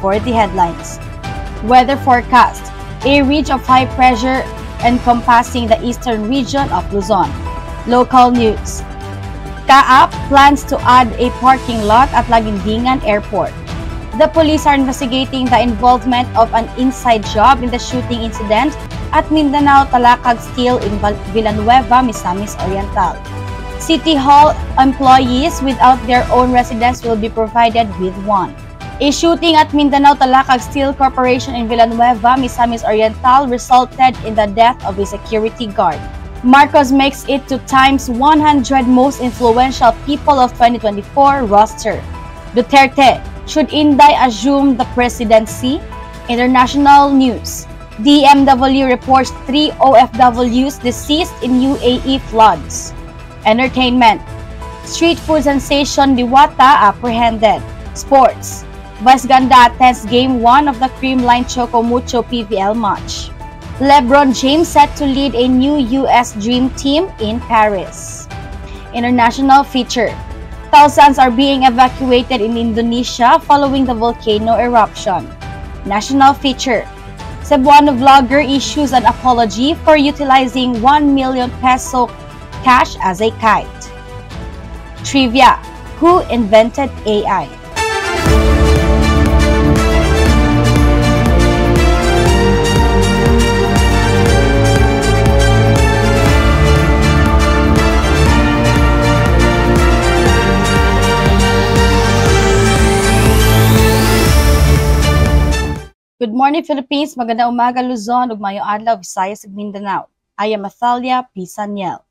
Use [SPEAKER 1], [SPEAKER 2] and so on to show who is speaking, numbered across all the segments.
[SPEAKER 1] for the headlines. Weather forecast: a ridge of high pressure encompassing the eastern region of Luzon. Local news: CAAP plans to add a parking lot at Laguindingan Airport. The police are investigating the involvement of an inside job in the shooting incident at Mindanao Talakag Steel in Villanueva, Misamis Oriental. City Hall employees without their own residence will be provided with one. A shooting at Mindanao Talakag Steel Corporation in Villanueva, Misamis Oriental resulted in the death of a security guard. Marcos makes it to Time's 100 most influential people of 2024 roster. Duterte: should Inday assume the presidency? International news: DMW reports 3 OFWs deceased in UAE floods. Entertainment: street food sensation Diwata apprehended. Sports: Vice Ganda attends Game 1 of the Creamline Choco Mucho PVL match. LeBron James set to lead a new US Dream Team in Paris. International feature: thousands are being evacuated in Indonesia following the volcano eruption. National feature: Cebuano vlogger issues an apology for utilizing 1 million peso cash as a kite. Trivia: who invented AI? Good morning, Philippines. Magandang umaga, Luzon, ug maayong adlaw, Visayas ug Mindanao. I am Athalia P. Saniel.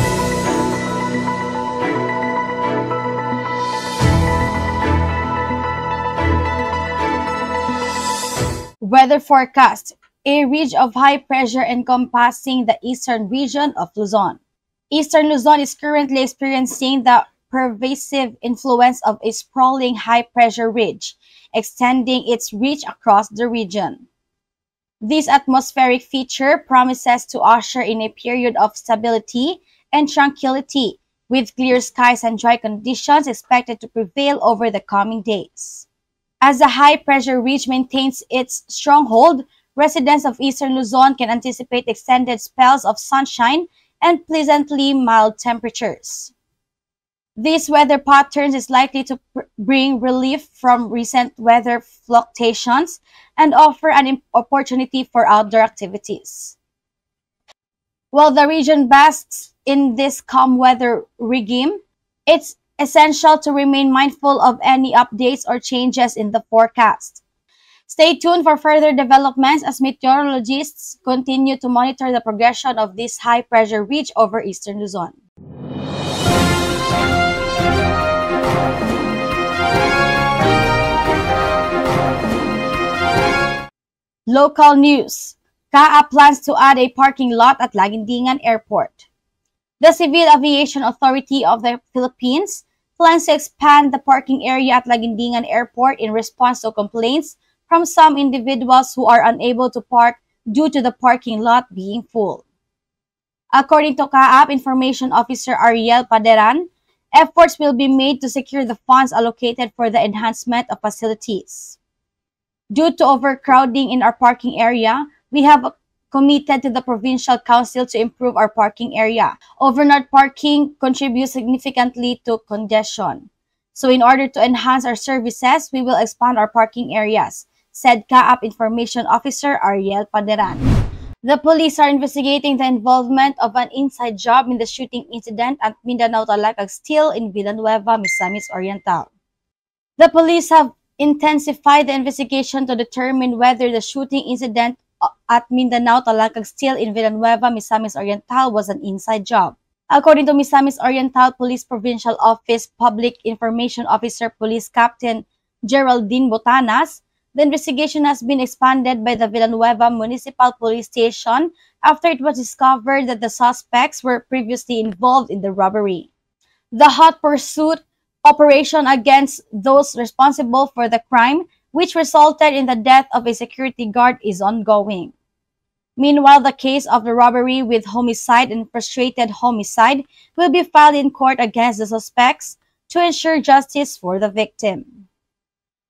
[SPEAKER 1] Weather forecast: a ridge of high pressure encompassing the eastern region of Luzon. Eastern Luzon is currently experiencing the pervasive influence of a sprawling high-pressure ridge, extending its reach across the region. This atmospheric feature promises to usher in a period of stability and tranquility, with clear skies and dry conditions expected to prevail over the coming days. As the high-pressure ridge maintains its stronghold, residents of Eastern Luzon can anticipate extended spells of sunshine and pleasantly mild temperatures. This weather pattern is likely to bring relief from recent weather fluctuations and offer an opportunity for outdoor activities. While the region basks in this calm weather regime, it's essential to remain mindful of any updates or changes in the forecast. Stay tuned for further developments as meteorologists continue to monitor the progression of this high-pressure ridge over Eastern Luzon. Local news: CAAP plans to add a parking lot at Laguindingan Airport. The Civil Aviation Authority of the Philippines plans to expand the parking area at Laguindingan Airport in response to complaints from some individuals who are unable to park due to the parking lot being full. According to CAAP Information Officer Ariel Paderan, efforts will be made to secure the funds allocated for the enhancement of facilities. Due to overcrowding in our parking area, we have committed to the Provincial Council to improve our parking area. Overnight parking contributes significantly to congestion. So in order to enhance our services, we will expand our parking areas, said CAAP Information Officer Ariel Paderan. The police are investigating the involvement of an inside job in the shooting incident at Mindanao Talakag Steel in Villanueva, Misamis Oriental. The police have intensified the investigation to determine whether the shooting incident at Mindanao Talakag Steel in Villanueva, Misamis Oriental was an inside job. According to Misamis Oriental Police Provincial Office Public Information Officer Police Captain Geraldine Botanas, the investigation has been expanded by the Villanueva Municipal Police Station after it was discovered that the suspects were previously involved in the robbery. The hot pursuit operation against those responsible for the crime, which resulted in the death of a security guard, is ongoing. Meanwhile, the case of the robbery with homicide and frustrated homicide will be filed in court against the suspects to ensure justice for the victim.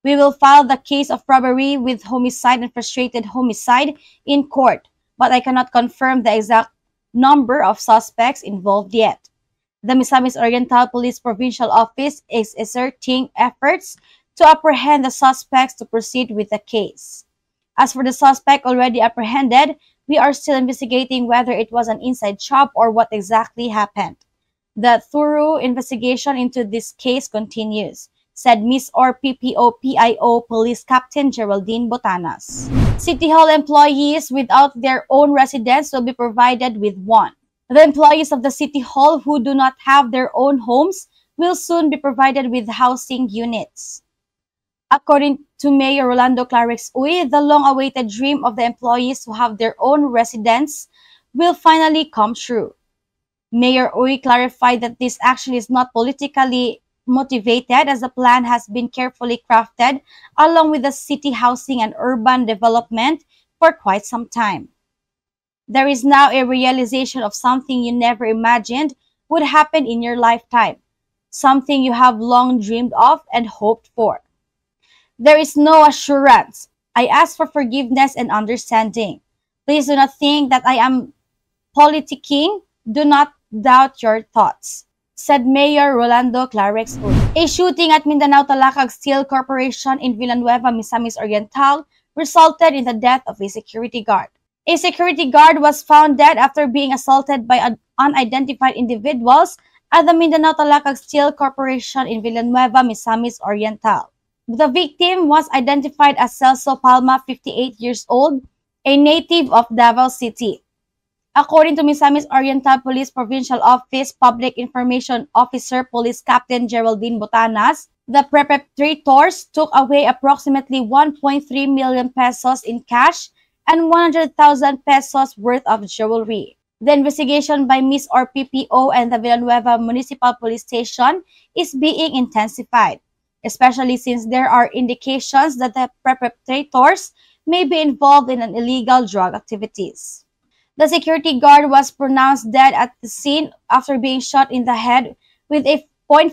[SPEAKER 1] We will file the case of robbery with homicide and frustrated homicide in court, but I cannot confirm the exact number of suspects involved yet. The Misamis Oriental Police Provincial Office is exerting efforts to apprehend the suspects to proceed with the case. As for the suspect already apprehended, we are still investigating whether it was an inside job or what exactly happened. The thorough investigation into this case continues, said Miss or PPO-PIO Police Captain Geraldine Botanas. City Hall employees without their own residence will be provided with one. The employees of the City Hall who do not have their own homes will soon be provided with housing units. According to Mayor Rolando Clarix Uy, the long-awaited dream of the employees to have their own residence will finally come true. Mayor Uy clarified that this action is not politically motivated as the plan has been carefully crafted along with the city housing and urban development for quite some time. There is now a realization of something you never imagined would happen in your lifetime, something you have long dreamed of and hoped for. There is no assurance. I ask for forgiveness and understanding. Please do not think that I am politicking. Do not doubt your thoughts, said Mayor Rolando Clarix Uy. A shooting at Mindanao Talakag Steel Corporation in Villanueva, Misamis Oriental resulted in the death of a security guard. A security guard was found dead after being assaulted by unidentified individuals at the Mindanao Talakag Steel Corporation in Villanueva, Misamis Oriental. The victim was identified as Celso Palma, 58 years old, a native of Davao City. According to Misamis Oriental Police Provincial Office Public Information Officer Police Captain Geraldine Botanas, the perpetrators took away approximately 1.3 million pesos in cash and 100,000 pesos worth of jewelry. The investigation by Miss or PPO and the Villanueva Municipal Police Station is being intensified, especially since there are indications that the perpetrators may be involved in an illegal drug activities. The security guard was pronounced dead at the scene after being shot in the head with a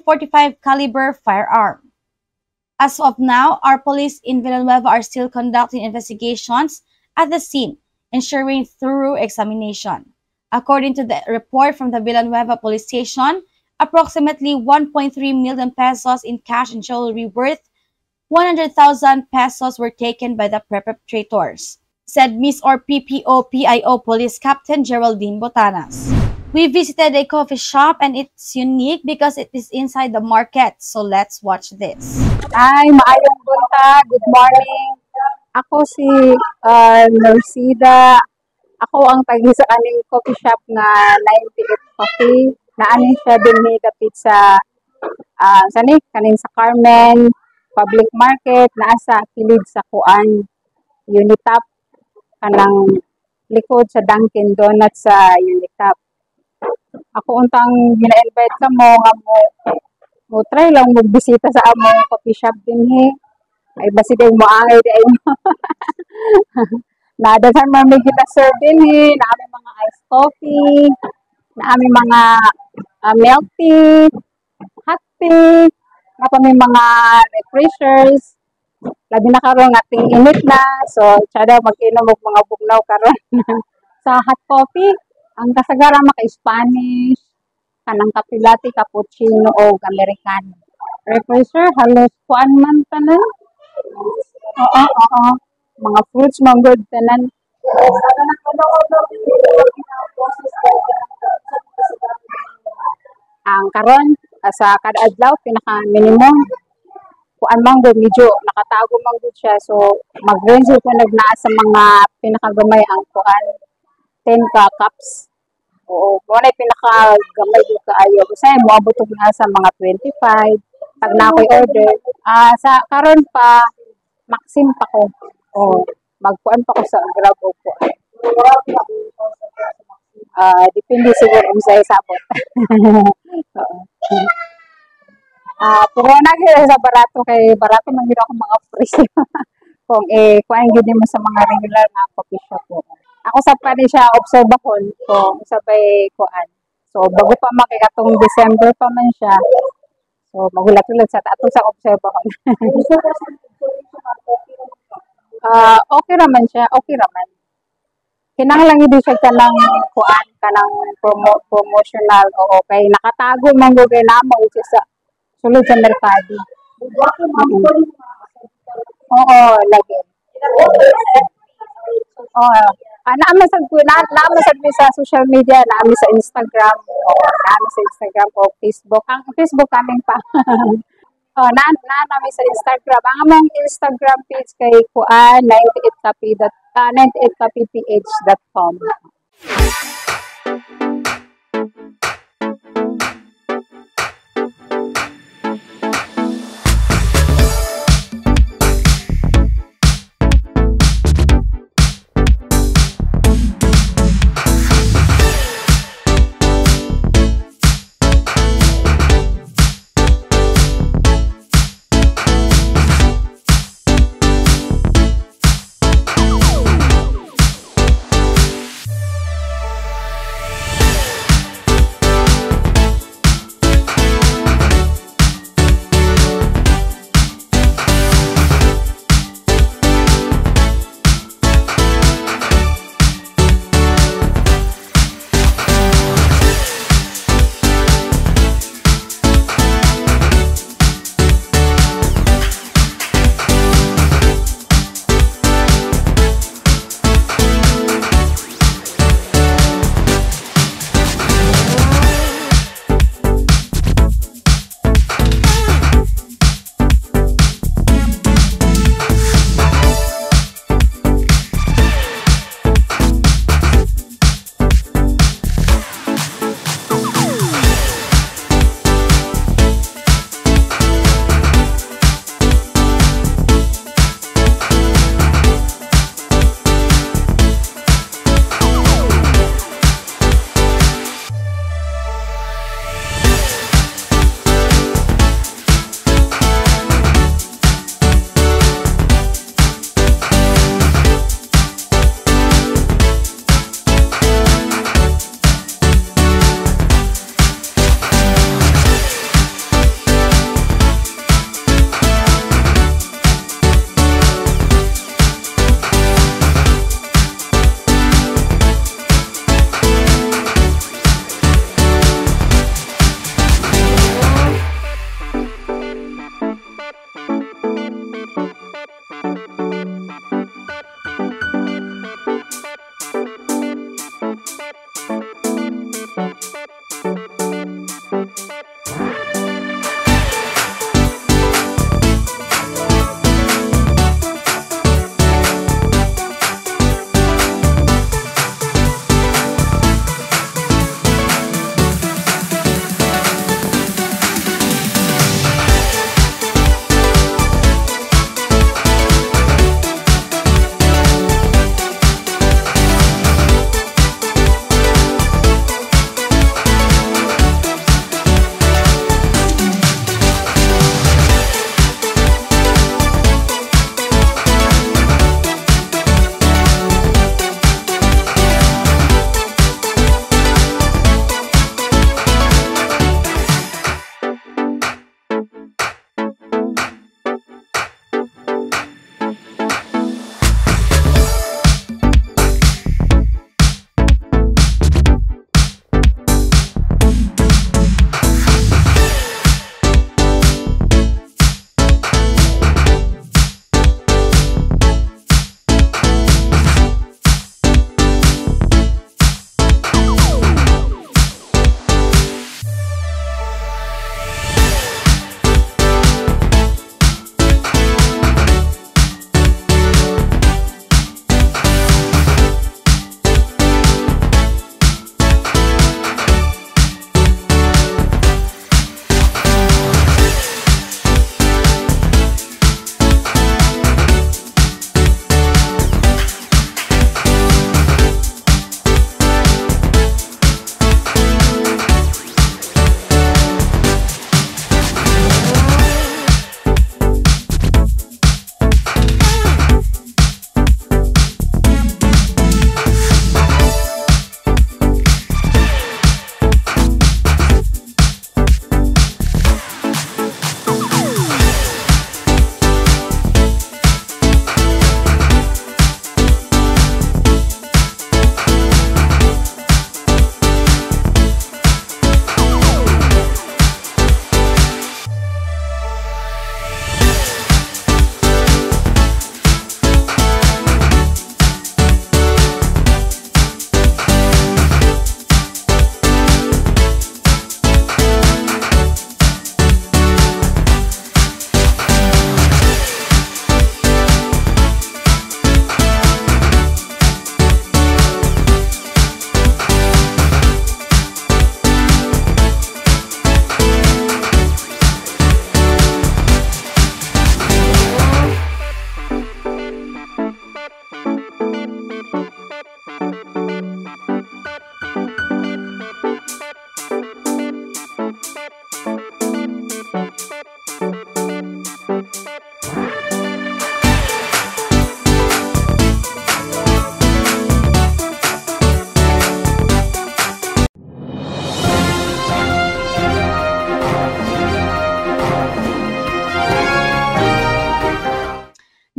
[SPEAKER 1] .45 caliber firearm. As of now, our police in Villanueva are still conducting investigations at the scene, ensuring thorough examination. According to the report from the Villanueva Police Station, approximately 1.3 million pesos in cash and jewelry worth 100,000 pesos were taken by the perpetrators, said Miss or PPO-PIO Police Captain Geraldine Botanas. We visited a coffee shop and it's unique because it is inside the market, so let's watch this.
[SPEAKER 2] Ay, maayong buntag. Good morning. Ako si Norcida. Ako ang tagi sa kaning coffee shop nga 98 Coffee. Naanin siya din dapit sa kanin sa Carmen Public Market, naa sa kilid sa Kuan Unitap kanang likod sa Dunkin Donuts sa Unitap. Ako untang gina-invite ka mo nga mo try lang magbisita sa among coffee shop din ay basi din mo angay di ay nadaghan man may gina-serve din na aming mga iced coffee, na aming mga milk tea, hot tea, na pa may mga refreshers. Labi na karon ating init na, so tsada mag-inom og mga bugnaw karon. Sa hot coffee, ang kasagaran maka-Spanish, kanang kape latte, cappuccino o Americano. Refresher, halos kuan man tanan. Oo. Mga fruits, mango, tanan. Ang karon sa kada adlaw pinaka minimum kuan man gud medyo nakatago man gud siya, so mag-range ko nagnaa sa mga pinakagamay ang kuan 10 ka cups. Oo, mo na pinakagamay gud kaayo kasi moabot og na sa mga 25 pag na ako'y order. Sa karon pa maxim pa ko. Oh, magkuan pa ko sa Grab o kuan. Depende siguro kung sa isabot. Pero sa barato kay barato man gid ako mga presyo. Kung kuan gid mo sa mga regular na coffee shop ko. Ako sa pa siya obserbahon kung sabay kuan. So bago pa makikatong December pa man siya. So magulat-ulat sa ato sa obserbahon. Okay raman siya, okay raman. Kinahanglan gyud siya kanang kuan kanang promotional o kay nakatago man gyud kay namo sa sulod sa merkado. Oo, lagi. Oo. Naman sa sa social media, namin sa Instagram, namin sa Instagram o Facebook. Ang Facebook kaming pa. Namin sa Instagram. Ang among Instagram page kay kuan 98copy.98copyph.com.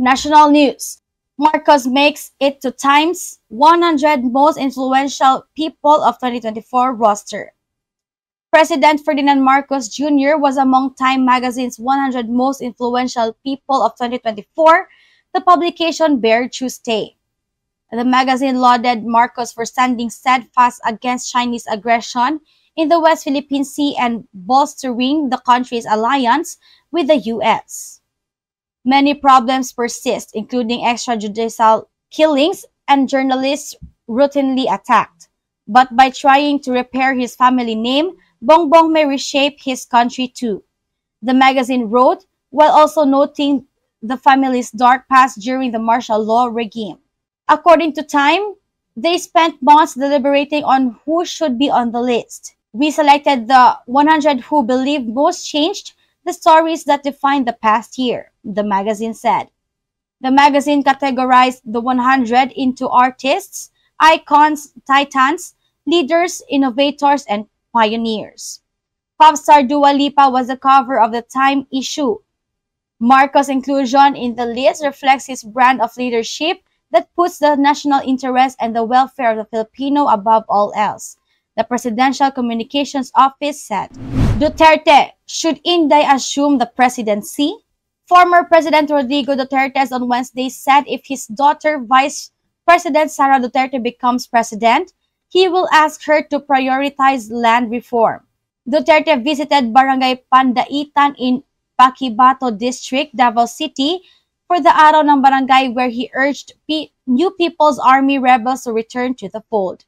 [SPEAKER 1] National news. Marcos makes it to Time's 100 most influential people of 2024 roster. President Ferdinand Marcos Jr. was among Time magazine's 100 most influential people of 2024, the publication bared Tuesday. The magazine lauded Marcos for standing steadfast against Chinese aggression in the West Philippine Sea and bolstering the country's alliance with the U.S. Many problems persist, including extrajudicial killings and journalists routinely attacked. But by trying to repair his family name, Bongbong may reshape his country too. The magazine wrote, while also noting the family's dark past during the martial law regime. According to Time, they spent months deliberating on who should be on the list. We selected the 100 who believe most changed the stories that defined the past year, the magazine said. The magazine categorized the 100 into artists, icons, titans, leaders, innovators, and pioneers. Pop star Dua Lipa was the cover of the Time issue. Marcos' inclusion in the list reflects his brand of leadership that puts the national interest and the welfare of the Filipino above all else, the Presidential Communications Office said. Duterte, should Inday assume the presidency? Former President Rodrigo Duterte on Wednesday said if his daughter, Vice President Sara Duterte, becomes president, he will ask her to prioritize land reform. Duterte visited Barangay Pandaitan in Paquibato District, Davao City, for the Araw ng Barangay where he urged New People's Army rebels to return to the fold.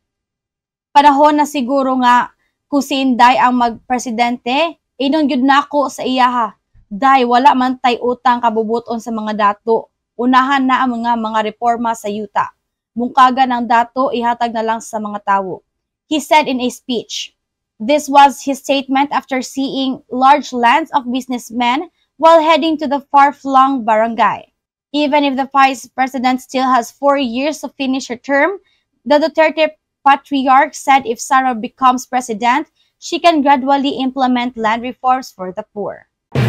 [SPEAKER 1] Panahon na siguro nga kung si Inday ang magpresidente, inon gyud nako sa iyaha. Day wala man tay utang kabubuton sa mga dato. Unahan na ang mga reforma sa yuta. Mungkaga ng dato ihatag na lang sa mga tawo. He said in a speech. This was his statement after seeing large lands of businessmen while heading to the far-flung barangay. Even if the vice president still has 4 years to finish her term, the Duterte patriarch said if Sara becomes president, she can gradually implement land reforms for the poor.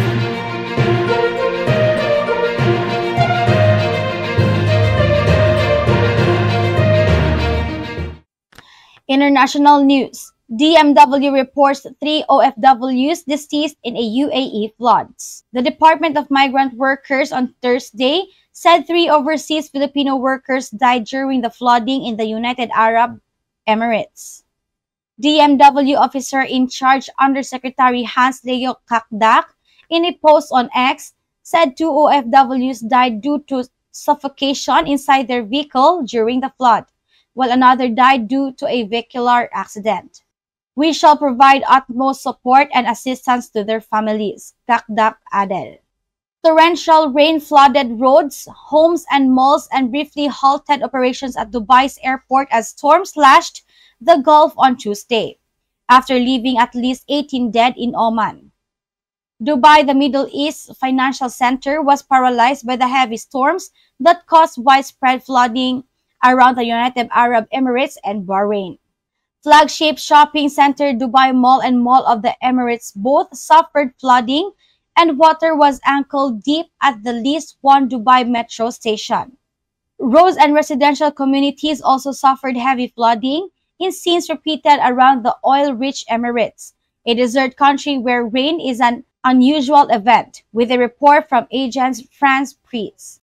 [SPEAKER 1] International news. DMW reports 3 OFWs deceased in a UAE floods. The Department of Migrant Workers on Thursday said 3 overseas Filipino workers died during the flooding in the United Arab Emirates. DMW officer in charge Undersecretary Hans Leo Kakdak, in a post on X, said 2 OFWs died due to suffocation inside their vehicle during the flood, while another died due to a vehicular accident. We shall provide utmost support and assistance to their families, Kakdak added. Torrential rain flooded roads, homes, and malls and briefly halted operations at Dubai's airport as storms lashed the Gulf on Tuesday, after leaving at least 18 dead in Oman. Dubai, the Middle East financial center, was paralyzed by the heavy storms that caused widespread flooding around the United Arab Emirates and Bahrain. Flagship shopping center Dubai Mall and Mall of the Emirates both suffered flooding, and water was ankle-deep at the least one Dubai metro station. Roads and residential communities also suffered heavy flooding in scenes repeated around the oil-rich Emirates, a desert country where rain is an unusual event, with a report from Agence France Presse.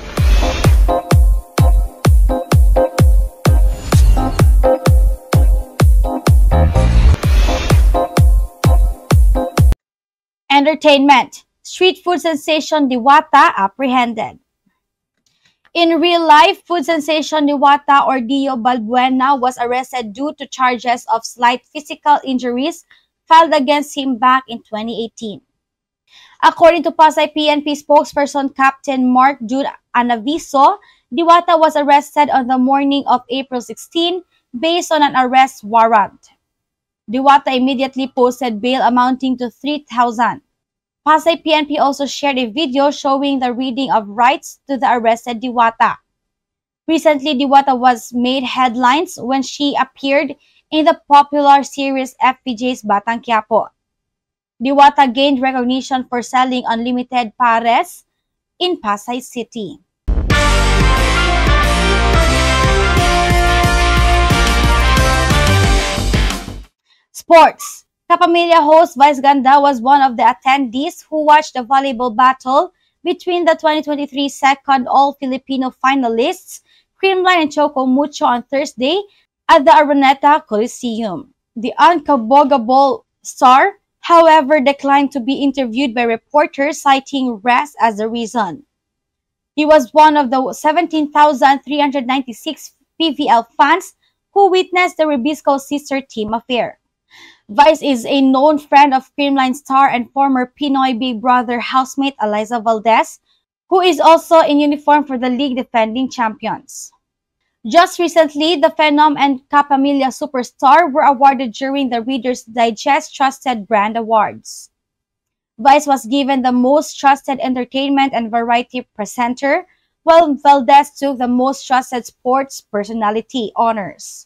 [SPEAKER 1] Entertainment. Street food sensation Diwata apprehended. In real life, food sensation Diwata or Dio Balbuena was arrested due to charges of slight physical injuries filed against him back in 2018. According to Pasay PNP spokesperson Captain Mark Jude Anaviso, Diwata was arrested on the morning of April 16 based on an arrest warrant. Diwata immediately posted bail amounting to 3,000. Pasay PNP also shared a video showing the reading of rights to the arrested Diwata. Recently, Diwata was made headlines when she appeared in the popular series FPJ's Batang Quiapo. Diwata gained recognition for selling unlimited pares in Pasay City. Sports. Kapamilya host Vice Ganda was one of the attendees who watched the volleyball battle between the 2023 second All-Filipino finalists, Creamline and Choco Mucho on Thursday at the Araneta Coliseum. The unkabogable star, however, declined to be interviewed by reporters, citing rest as the reason. He was one of the 17,396 PVL fans who witnessed the Ribisco sister team affair. Vice is a known friend of Creamline star and former Pinoy Big Brother housemate Eliza Valdez, who is also in uniform for the league defending champions. Just recently, the Phenom and Kapamilya Superstar were awarded during the Reader's Digest Trusted Brand Awards. Vice was given the Most Trusted Entertainment and Variety Presenter, while Valdez took the Most Trusted Sports Personality honors.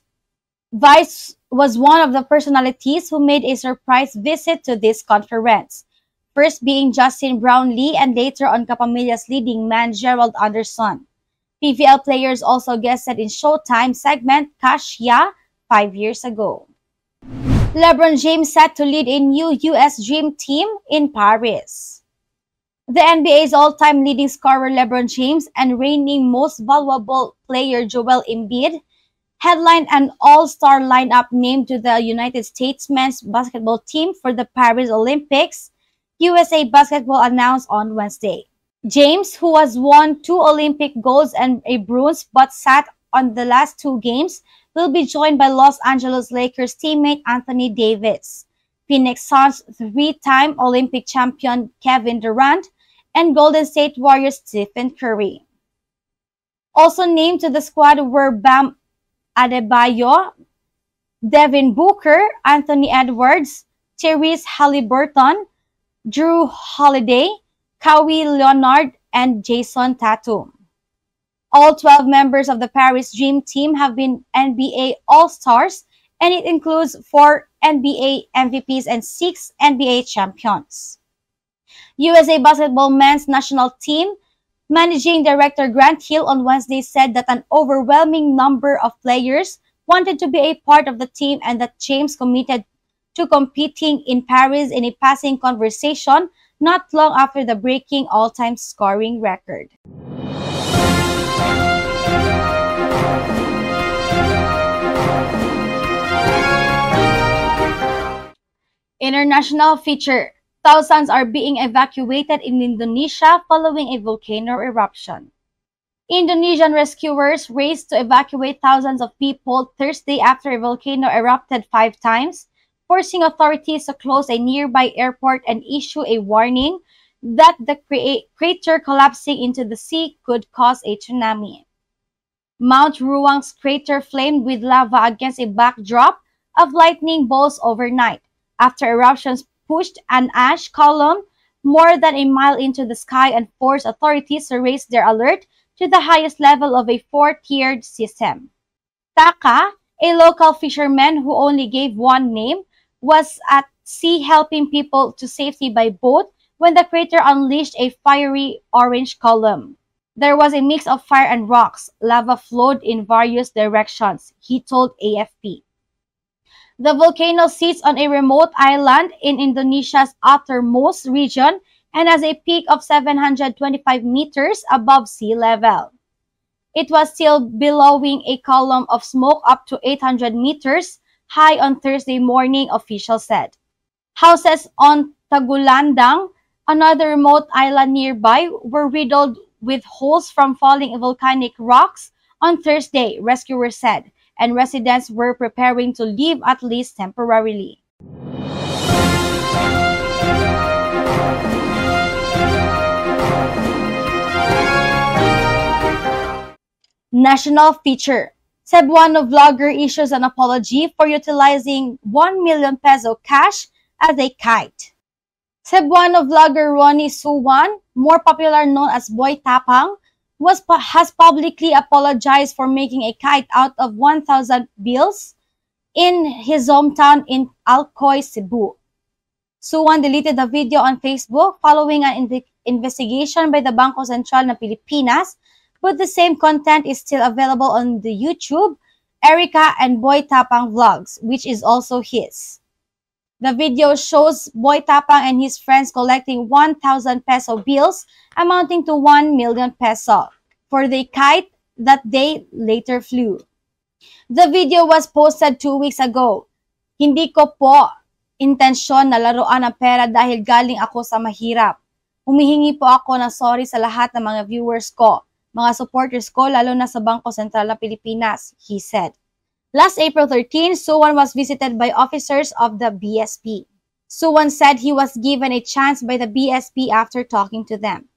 [SPEAKER 1] Vice was one of the personalities who made a surprise visit to this conference, first being Justin Brownlee and later on Kapamilya's leading man Gerald Anderson. PVL players also guested in Showtime segment Cash Ya 5 years ago. LeBron James set to lead a new US Dream Team in Paris. The NBA's all-time leading scorer LeBron James and reigning most valuable player Joel Embiid headlined an all-star lineup named to the United States men's basketball team for the Paris Olympics, USA Basketball announced on Wednesday. James, who has won 2 Olympic golds and a bronze but sat on the last 2 games, will be joined by Los Angeles Lakers teammate Anthony Davis, Phoenix Suns 3-time Olympic champion Kevin Durant, and Golden State Warriors Stephen Curry. Also named to the squad were Bam Adebayo, Devin Booker, Anthony Edwards, Tyrese Halliburton, Drew Holiday, Kawhi Leonard, and Jason Tatum. All 12 members of the Paris Dream Team have been NBA All-Stars, and it includes 4 NBA MVPs and 6 NBA champions. USA Basketball men's national team Managing Director Grant Hill on Wednesday said that an overwhelming number of players wanted to be a part of the team and that James committed to competing in Paris in a passing conversation not long after the breaking all-time scoring record. International feature. Thousands are being evacuated in Indonesia following a volcano eruption. Indonesian rescuers raced to evacuate thousands of people Thursday after a volcano erupted 5 times, forcing authorities to close a nearby airport and issue a warning that the crater collapsing into the sea could cause a tsunami. Mount Ruang's crater flamed with lava against a backdrop of lightning bolts overnight, after eruptions pushed an ash column more than a mile into the sky and forced authorities to raise their alert to the highest level of a 4-tiered system. Taka, a local fisherman who only gave one name, was at sea helping people to safety by boat when the crater unleashed a fiery orange column. There was a mix of fire and rocks. Lava flowed in various directions, he told AFP. The volcano sits on a remote island in Indonesia's outermost region and has a peak of 725 meters above sea level. It was still billowing a column of smoke up to 800 meters high on Thursday morning, officials said. Houses on Tagulandang, another remote island nearby, were riddled with holes from falling volcanic rocks on Thursday, rescuers said, and residents were preparing to leave at least temporarily. National feature. Cebuano vlogger issues an apology for utilizing 1 million peso cash as a kite. Cebuano vlogger Ronnie Suwan, more popular known as Boy Tapang, has publicly apologized for making a kite out of 1,000 bills in his hometown in Alcoy, Cebu. Suwan deleted the video on Facebook following an investigation by the Bangko Sentral ng Pilipinas, but the same content is still available on the YouTube Erica and Boy Tapang Vlogs, which is also his. The video shows Boy Tapang and his friends collecting 1,000 peso bills amounting to 1 million peso for the kite that they later flew. The video was posted 2 weeks ago. Hindi ko po intensyon na laruan ang pera dahil galing ako sa mahirap. Humihingi po ako ng sorry sa lahat ng mga viewers ko, mga supporters ko, lalo na sa Bangko Sentral ng Pilipinas, he said. Last April 13, Suwan was visited by officers of the BSP. Suwan said he was given a chance by the BSP after talking to them.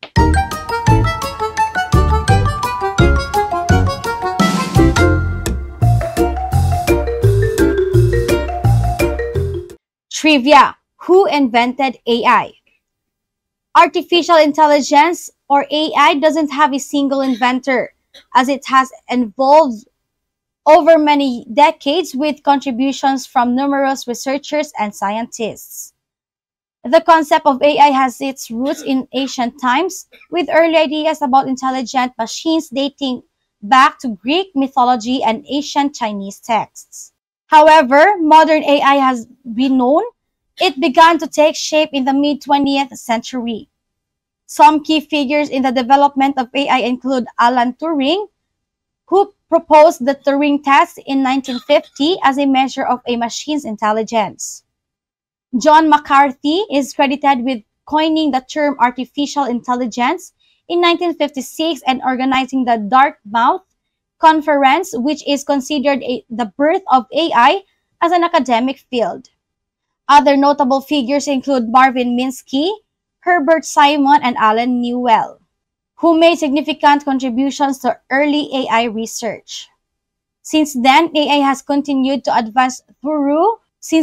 [SPEAKER 1] Trivia: who invented AI? Artificial intelligence, or AI, doesn't have a single inventor, as it has evolved over many decades with contributions from numerous researchers and scientists. The concept of AI has its roots in ancient times, with early ideas about intelligent machines dating back to Greek mythology and ancient Chinese texts. However, modern AI has been known. It began to take shape in the mid-20th century. Some key figures in the development of AI include Alan Turing, who proposed the Turing test in 1950 as a measure of a machine's intelligence. John McCarthy is credited with coining the term artificial intelligence in 1956 and organizing the Dartmouth Conference, which is considered the birth of AI as an academic field. Other notable figures include Marvin Minsky, Herbert Simon, and Alan Newell, who made significant contributions to early AI research. Since then, AI has continued to advance through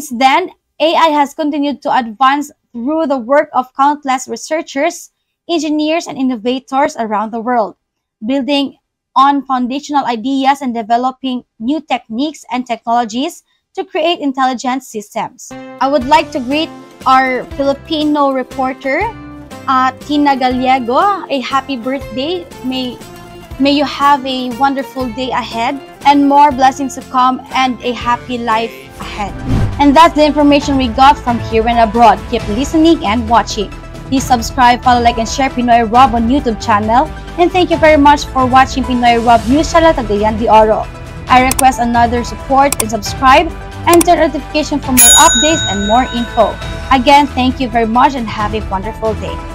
[SPEAKER 1] the work of countless researchers, engineers, and innovators around the world, building on foundational ideas and developing new techniques and technologies to create intelligent systems. I would like to greet our Filipino reporter, Tina Gallego. A happy birthday. May you have a wonderful day ahead and more blessings to come and a happy life ahead. And that's the information we got from here and abroad. Keep listening and watching. Please subscribe, follow, like, and share Pinoy Rob on YouTube channel. And thank you very much for watching Pinoy Rob News Channel Cagayan de Oro. I request another support and subscribe and turn notification for more updates and more info. Again, thank you very much and have a wonderful day.